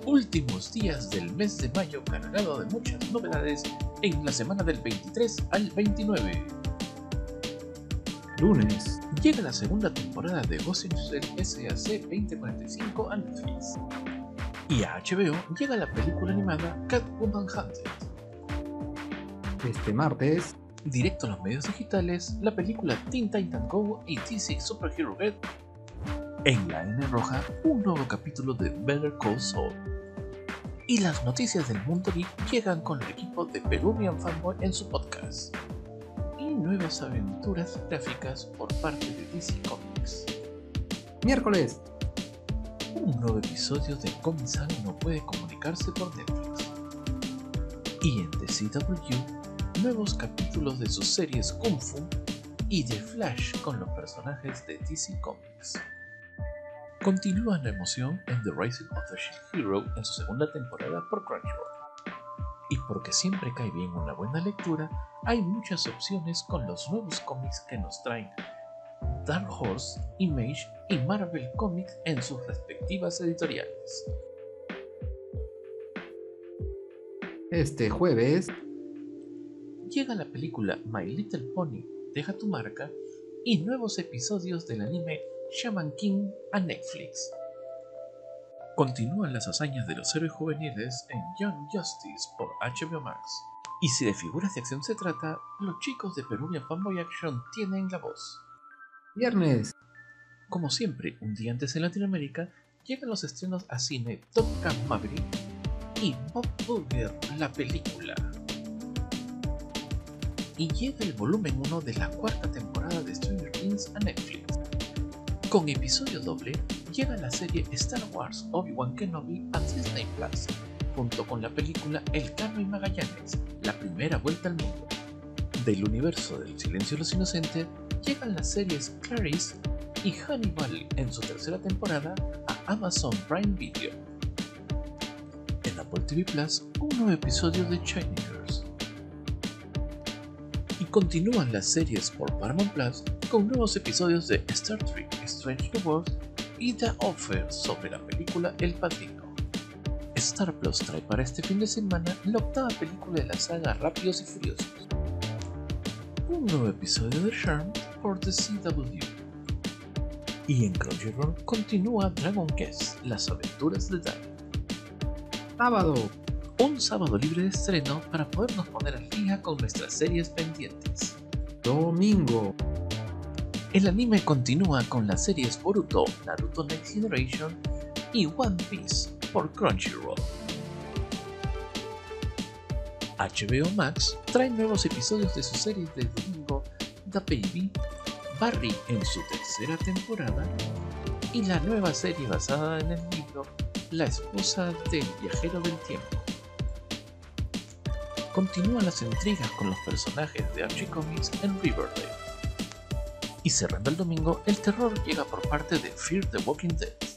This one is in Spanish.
Últimos días del mes de mayo cargado de muchas novedades en la semana del 23 al 29. Lunes. Llega la segunda temporada de Ghost in the Shell SAC 2045 a Netflix. Y a HBO llega la película animada Catwoman Hunted. Este martes. Directo a los medios digitales, la película Teen Titans Go y DC Superhero Red. En la N roja, un nuevo capítulo de Better Call Saul. Y las noticias del mundo geek llegan con el equipo de Peruvian Fanboy en su podcast. Y nuevas aventuras gráficas por parte de DC Comics. Miércoles. Un nuevo episodio de Komi-san no puede comunicarse por Netflix. Y en The CW, nuevos capítulos de sus series Kung Fu y The Flash con los personajes de DC Comics. Continúa la emoción en The Rising of the Shield Hero en su segunda temporada por Crunchyroll. Y porque siempre cae bien una buena lectura, hay muchas opciones con los nuevos cómics que nos traen Dark Horse, Image y Marvel Comics en sus respectivas editoriales. Este jueves. Llega la película My Little Pony, Deja tu marca, y nuevos episodios del anime Shaman King a Netflix. Continúan las hazañas de los héroes juveniles en Young Justice por HBO Max. Y si de figuras de acción se trata, los chicos de Peruvian Fanboy Action tienen la voz. Viernes. Como siempre, un día antes en Latinoamérica, llegan los estrenos a cine Top Gun Maverick y Bob Burger, la película. Y llega el volumen 1 de la cuarta temporada de Stranger Things a Netflix. Con episodio doble, llega la serie Star Wars Obi-Wan Kenobi a Disney Plus, junto con la película El Cano y Magallanes, la primera vuelta al mundo. Del universo del Silencio de los Inocentes, llegan las series Clarice y Hannibal en su tercera temporada a Amazon Prime Video. En Apple TV Plus, un nuevo episodio de Shining Girls. Y continúan las series por Paramount Plus con nuevos episodios de Star Trek Strange New Worlds y The Offer sobre la película El Padrino. Star Plus trae para este fin de semana la octava película de la saga Rápidos y Furiosos. Un nuevo episodio de Charmed por The CW. Y en Crunchyroll continúa Dragon Quest, las aventuras de Dan. Sábado. Un sábado libre de estreno para podernos poner al día con nuestras series pendientes. Domingo. El anime continúa con las series Boruto, Naruto Next Generation y One Piece por Crunchyroll. HBO Max trae nuevos episodios de sus series de domingo The Baby, Barry en su tercera temporada y la nueva serie basada en el libro La esposa del viajero del tiempo. Continúan las intrigas con los personajes de Archie Comics en Riverdale. Y cerrando el domingo, el terror llega por parte de Fear the Walking Dead.